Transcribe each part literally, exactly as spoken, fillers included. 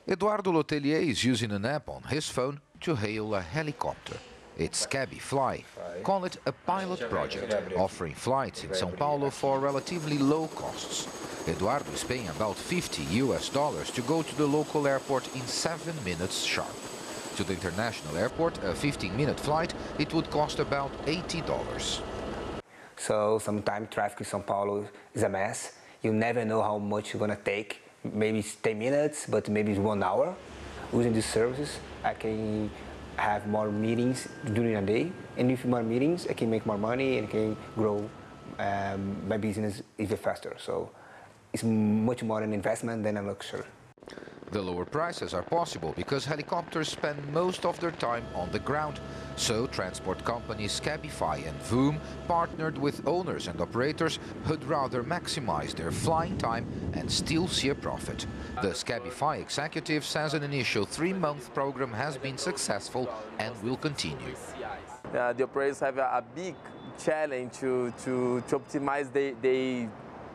Eduardo Lotelier is using an app on his phone to hail a helicopter. It's Cabifly. Call it a pilot project, offering flights in Sao Paulo for relatively low costs. Eduardo is paying about fifty U S dollars to go to the local airport in seven minutes sharp. To the international airport, a fifteen minute flight, it would cost about eighty dollars. So sometimes traffic in Sao Paulo is a mess. You never know how much you're gonna take. Maybe it's ten minutes, but maybe it's one hour. Using these services, I can have more meetings during a day, and with more meetings, I can make more money and can grow um, my business even faster. So it's much more an investment than a luxury. The lower prices are possible because helicopters spend most of their time on the ground. So transport companies Cabify and Voom partnered with owners and operators who'd rather maximize their flying time and still see a profit. The Cabify executive says an initial three-month program has been successful and will continue. Uh, the operators have a, a big challenge to, to, to optimize the, the,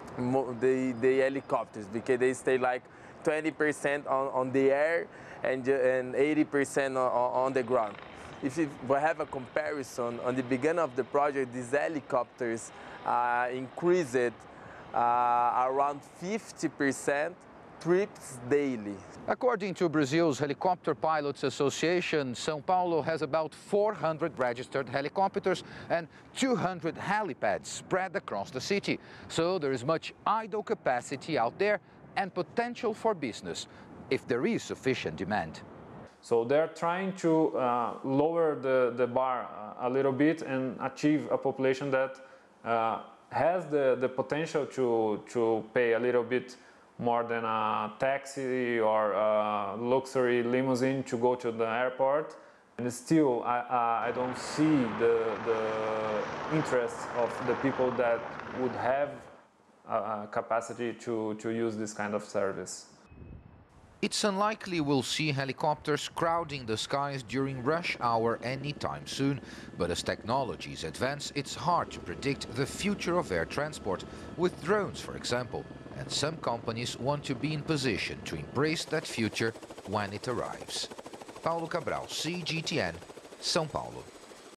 the, the helicopters, because they stay like twenty percent on, on the air and, and eighty percent on, on the ground. If we have a comparison, on the beginning of the project, these helicopters uh, increased uh, around fifty percent trips daily. According to Brazil's Helicopter Pilots Association, Sao Paulo has about four hundred registered helicopters and two hundred helipads spread across the city. So there is much idle capacity out there and potential for business if there is sufficient demand. So they're trying to uh, lower the, the bar a little bit and achieve a population that uh, has the, the potential to, to pay a little bit more than a taxi or a luxury limousine to go to the airport. And still, I, I don't see the, the interest of the people that would have a capacity to, to use this kind of service. It's unlikely we'll see helicopters crowding the skies during rush hour anytime soon, but as technologies advance, it's hard to predict the future of air transport, with drones, for example, and some companies want to be in position to embrace that future when it arrives. Paulo Cabral, C G T N, São Paulo.